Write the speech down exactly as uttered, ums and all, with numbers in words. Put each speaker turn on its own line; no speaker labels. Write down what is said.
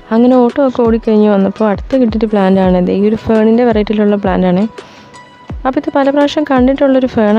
അങ്ങനെ ഓട്ടോ ഒക്കെ ഓടിക്കഴിഞ്ഞ് വന്നപ്പോൾ അടുത്ത് കിട്ടിയിട്ട് പ്ലാന്റാണിത്. ഈ ഒരു ഫേണിൻ്റെ വെറൈറ്റിയിലുള്ള പ്ലാന്റാണ്. അപ്പോൾ ഇത് പല പ്രാവശ്യം കണ്ടിട്ടുള്ളൊരു ഫേൺ